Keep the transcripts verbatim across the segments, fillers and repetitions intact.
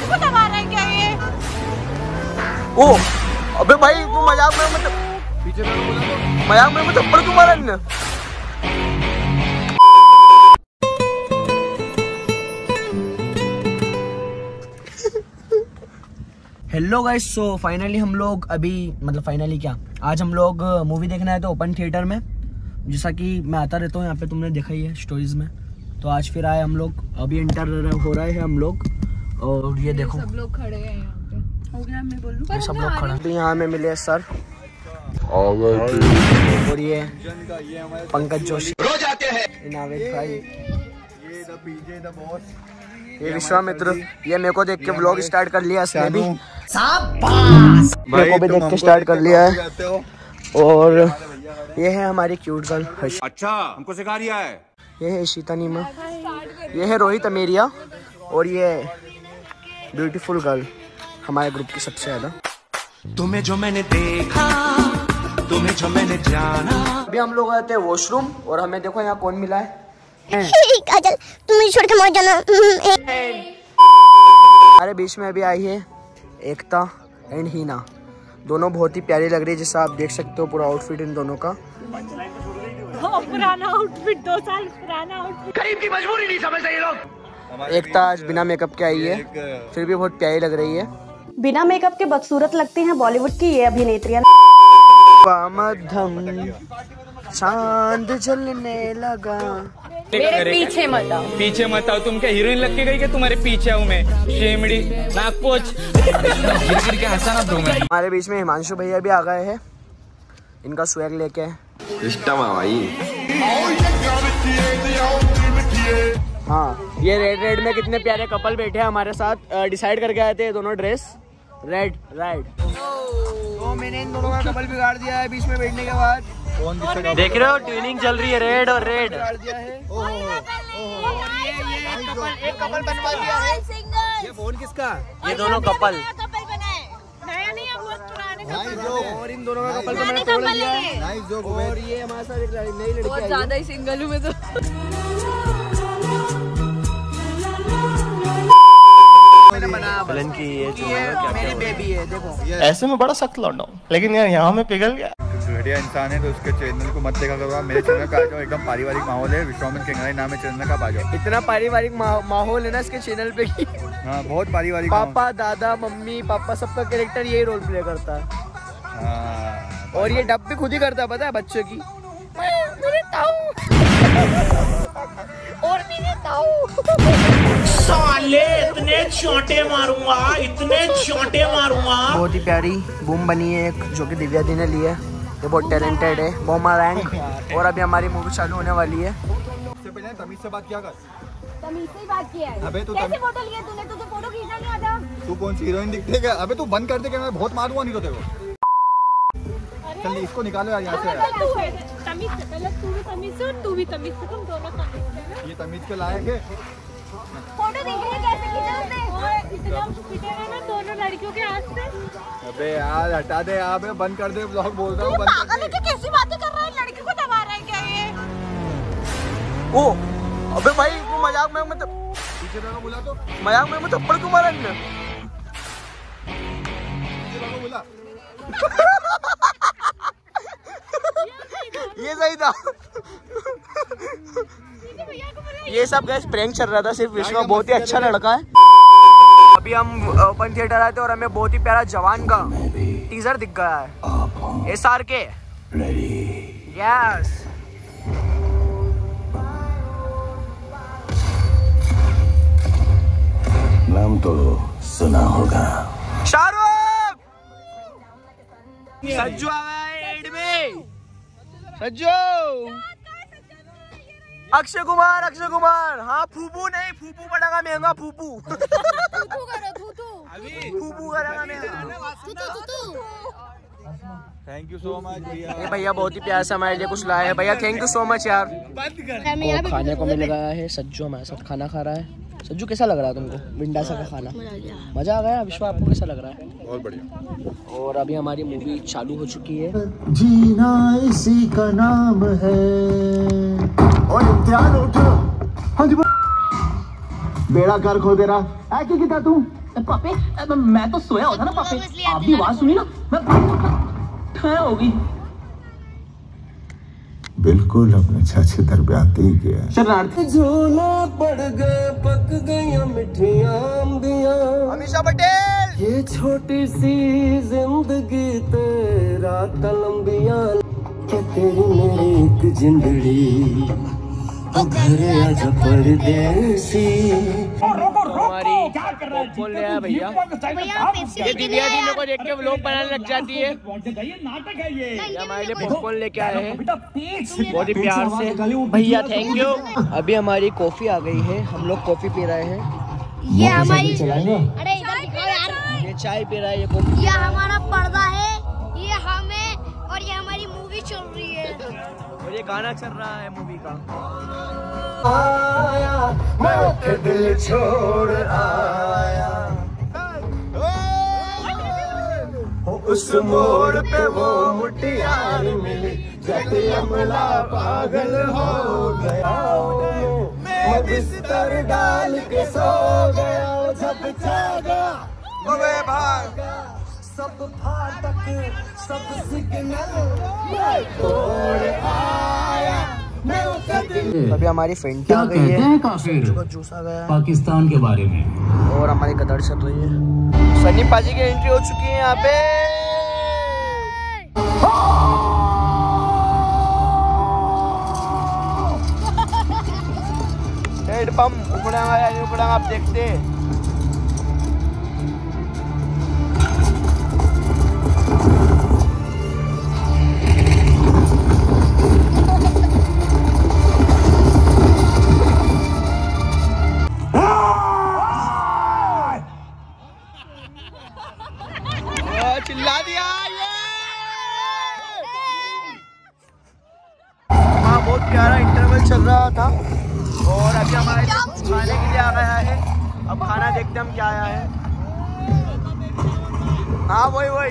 को दबा रहा है क्या ये? ओ अबे भाई तू मजाक में मतलब पीछे मजाक में मतलब थप्पड़ क्यों मारा इन्होंने? हेलो गाइस, सो फाइनली हम लोग अभी मतलब फाइनली क्या आज हम लोग मूवी देखने आए थे ओपन थिएटर में। जैसा कि मैं आता रहता हूँ यहाँ पे, तुमने देखा ही है स्टोरीज में। तो आज फिर आए हम लोग, अभी इंटर हो रहे हैं हम लोग। और ये देखो सब लोग खड़े हैं यहाँ पे। हो गया मैं बोलूँ? ये सब लोग खड़े हैं। तो यहाँ में मिले सर और ये पंकज जोशी, नावेद भाई, ये विश्वामित्र। ये मेरे को देख के व्लॉग स्टार्ट कर लिया इसने भी, मेरे को भी देख के स्टार्ट कर लिया है। और ये है हमारी क्यूट गर्ल। अच्छा हमको सिखा रिया है। ये है इशिता नीमा, ये है रोहित अमेरिया, और ये ब्यूटीफुल गर्ल हमारे ग्रुप की सबसे ज्यादा। तुम्हें जो मैंने देखा, तुम्हें जो मैंने जाना। अभी हम लोग आए थे वॉशरूम और हमें देखो यहाँ कौन मिला है। काजल तुम मुझे छोड़ के मत जाना। हमारे बीच में अभी आई है एकता एंड हीना। दोनों बहुत ही प्यारी लग रही है, जैसा आप देख सकते हो पूरा आउटफिट इन दोनों का। पुराना आउटफिट, दो साल पुराना आउटफिट। गरीब की मजबूरी नहीं समझते ये लोग। एकता आज बिना मेकअप के आई है, फिर भी बहुत प्यारी लग रही है। बिना मेकअप के बदसूरत लगती हैं बॉलीवुड की ये अभिनेत्रियां। चांद जलने लगा। मेरे पीछे मत आओ, पीछे मत आओ। तुम क्या हीरोइन लग के गई क्या? तुम्हारे पीछे हूँ मैं, शेमड़ी नागपोच। गिर गिर के हंसा ना दो मैं। हमारे बीच में हिमांशु भैया भी आ गए हैं, इनका स्वैग लेके। हाँ, ये रेड रेड में कितने प्यारे कपल बैठे हैं हमारे साथ। डिसाइड करके आए थे दोनों ड्रेस रेड रेड। तो मैंने इन दोनों का कपल बिगाड़ दिया है बीच में बैठने के बाद। देख रहे हो ट्यूनिंग चल रही है, रेड और रेड बिगाड़ दिया है। और ये ये कपल एक कपल बनवा दिया है। ये फोन किसका? ये दोनों कपल नया नहीं है, बहुत पुराने। और इन दोनों का कपल तो मैंने तोड़ दिया है। और ये हमारे साथ एक नई लड़की बहुत ज्यादा ही सिंगल हूँ मैं तो। मैंने बना बलन की ये जो है क्या मेरी बेबी है। देखो ऐसे में बड़ा सख्त लौटा हूँ, लेकिन यार यहाँ में पिघल गया। घटिया इंसान है तो उसके चैनल को मत देखा करो। मेरे चैनल पे आ जाओ, एकदम पारिवारिक माहौल है। विश्वामित्र केंगराई नाम है चैनल का, आ जाओ। इतना पारिवारिक माहौल है ना इसके चैनल पे की। हाँ बहुत पारिवारिक। पापा दादा मम्मी पापा सबका कैरेक्टर यही रोल प्ले करता है। हाँ, और ये डब भी खुद ही करता है, पता है बच्चों की। और मेरे साले इतने चोटे मारूंगा, इतने चोटे मारूंगा। बहुत ही प्यारी बूम बनी है एक, जो कि दिव्या दी ने ली है। ये बहुत टैलेंटेड है, बोमा रैंक। और अभी हमारी मूवी चालू होने वाली है। सबसे पहले तमीज से बात किया कर। तमीज से बात किया है। अबे तू कैसे फोटो लिया तूने? तुझे फोटो खींचना नहीं आता? तू कौन सी हीरोइन दिखती है? अबे तू बंद कर दे कि मैं बहुत मारूंगा नहीं तो तेरे को। चल इसको निकालो यार यहाँ से। तमीज से पहले तू भी तमीज से और तू भी तमीज से, तुम दोनों तमीज से। ये तमीज के लायक है। फोटो देखिए कैसे खींचा उसने। इतना पिटे है ना दोनों लड़कियों के हाथ से। अबे यार हटा दे, यहाँ पे बंद कर दे ब्लॉग। बोल रहा हूँ बंद कर दे। कैसी बातें कर रहा है? लड़की को दबा रहा है क्या ये? ओ अबे भाई तू मजाक में मतलब पीछे वालों बोला तो मजाक में मतलब थप्पड़ क्यों मारा इन्होंने? पीछे वालों बोला ये सही था। ये सब गैस प्रैंक चल रहा था सिर्फ। विश्वा बहुत ही अच्छा लड़का है। अभी हम ओपन थिएटर आए थे और हमें बहुत ही प्यारा जवान का टीजर दिख गया है। एस आर के यस। नाम तो सुना होगा। शाहरुख सज्जू आ गया है एड में। सज्जू अक्षय कुमार अक्षय कुमार हाँ फूफू नहीं, फूफू पड़ेगा महंगा। फूफू थूथू करो, थूथू। अभी फूफू करेगा महंगा। थैंक यू सो मच भैया। ये भैया बहुत ही प्यार से हमारे लिए कुछ लाए हैं। भैया थैंक यू सो मच यार। और खाने को मिल गया है। सज्जू हमारे साथ खाना खा रहा है। सज्जू कैसा लग रहा है तुमको विंडासा का खाना? मजा आ गया। विश्वा आपको कैसा लग रहा है? बहुत बढ़िया। और अभी हमारी मूवी चालू हो चुकी है। जीना इसी का नाम है। और इम्तिहान उठो। हाँ जी बेड़ा कर खो दे रहा है कि कितना तू पापे मैं तो सोया होता ना पापे, आपकी आवाज सुनी ना मैं ठहर होगी। बिल्कुल अपने चाचे दरब्याते ही गया। शरणार्थी झोला पड़ गए, पक गई मिठियां आंधियां। अमीषा पटेल। ये छोटी सी जिंदगी तेरा तलंबियां, क्या तेरी मेरी एक जिंदड़ी, ओ घर आजा परदेसी। हमारी बोल रहे हैं भैया, ये दीदी दीदी को देख के व्लॉग बनाने लग जाती है। हमारे लिए पॉपकॉर्न लेके आए हैं बहुत ही प्यार से भैया, थैंक यू। अभी हमारी कॉफी आ गई है, हम लोग कॉफी पी रहे हैं। ये हमारी, अरे इधर दिखाओ यार, ये चाय पी रहा है, ये कॉफी। ये हमारा पर्दा है, ये हमें, और ये हमारी मूवी चल रही है, और ये गाना चल रहा है मूवी का। आया मैं दिल छोड़ आया, उस मोड़ पे वो मुटियार मिली, जब अमला पागल हो गया, मैं बिस्तर डाल के सो गया, जब जागा मैं भागा, सब फाटक सब सिग्नल मैं तोड़ आया। अभी हमारी फेंटी आ गई है, जूस आ गया पाकिस्तान के बारे में, और हमारी कदर चल रही है। सनी पाजी की एंट्री हो चुकी है यहाँ पे। हेड पंप उखड़ेगा या नहीं उखड़ेगा आप देखते हैं। चिल्ला दिया ये। वहाँ बहुत प्यारा इंटरवल चल रहा था, और अभी हमारे खाने के लिए आ गया है। अब खाना देखते हम क्या आया है। हाँ वही वही।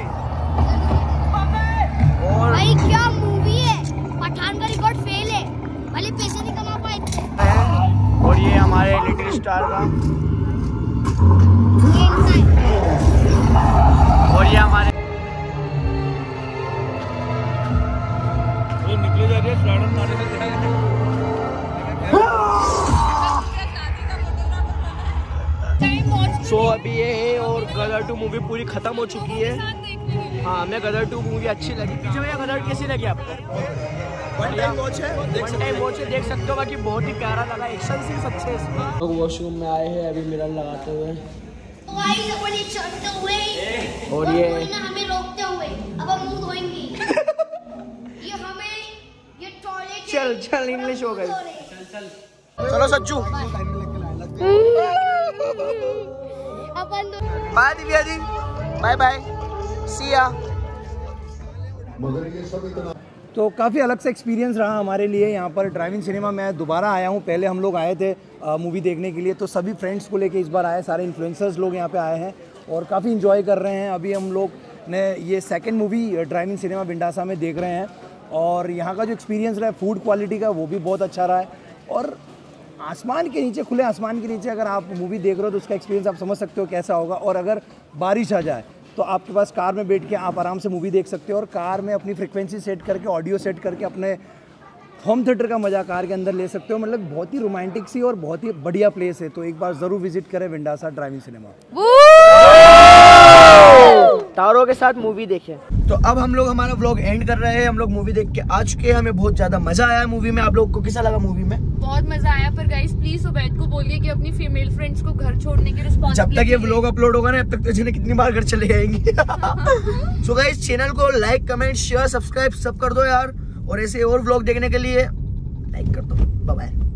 और भाई क्या मूवी है, पठान का रिकॉर्ड फेल है, भले पैसे नहीं कमा पाए। और ये हमारे लिटिल स्टार का, और ये हमारे निकले जा रही है स्लाइडर मारने से। सो अभी ये है, और गदर टू मूवी पूरी खत्म हो चुकी है। हाँ हमें गदर टू मूवी अच्छी लगी। पीछे भैया गदर कैसी लगी आपको? वन टाइम वॉच है, वन टाइम वॉच है, देख सकते हो। बाकी बहुत ही प्यारा लगा, एक्शन सीन्स अच्छे हैं। लोग वॉशरूम में आए हैं अभी मिरर लगाते हुए, और ये हमें रोकते हुए अब हम मुंह धोएंगे। ये हमें ये टॉयलेट चल चल इंग्लिश हो गई। चलो सच्चू bye Divya di, bye bye, see ya. तो काफ़ी अलग सा एक्सपीरियंस रहा हमारे लिए यहाँ पर ड्राइविंग सिनेमा में। दोबारा आया हूँ, पहले हम लोग आए थे मूवी देखने के लिए, तो सभी फ्रेंड्स को लेके इस बार आए, सारे इन्फ्लुएंसर्स लोग यहाँ पे आए हैं और काफ़ी इन्जॉय कर रहे हैं। अभी हम लोग ने ये सेकंड मूवी ड्राइविंग सिनेमा विंडासा में देख रहे हैं, और यहाँ का जो एक्सपीरियंस रहा है फूड क्वालिटी का, वो भी बहुत अच्छा रहा है। और आसमान के नीचे, खुले आसमान के नीचे अगर आप मूवी देख रहे हो तो उसका एक्सपीरियंस आप समझ सकते हो कैसा होगा। और अगर बारिश आ जाए तो आपके पास कार में बैठ के आप आराम से मूवी देख सकते हो, और कार में अपनी फ्रिक्वेंसी सेट करके, ऑडियो सेट करके अपने होम थिएटर का मजा कार के अंदर ले सकते हो। मतलब बहुत ही रोमांटिक सी और बहुत ही बढ़िया प्लेस है, तो एक बार ज़रूर विजिट करें विंडासा ड्राइविंग सिनेमा। तारों के साथ मूवी देखें। तो अब हम लोग हमारा व्लॉग एंड कर रहे हैं। हम लोग मूवी देख के आ चुके हैं, हमें बहुत ज़्यादा मजा आया मूवी में। आप लोगों को कैसा लगा मूवी में? बहुत मजा आया, पर गाइस प्लीज उबैद को बोलिए कि अपनी फीमेल फ्रेंड्स को घर छोड़ने की रिस्पांसिबिलिटी, जब तक ये व्लॉग अपलोड होगा ना, अब तक तो जिन्हें कितनी बार घर चले जाएंगे। सो गाइस चैनल को लाइक, कमेंट, शेयर, सब्सक्राइब सब कर दो यार, और ऐसे और व्लॉग देखने के लिए लाइक कर दो। Bye bye.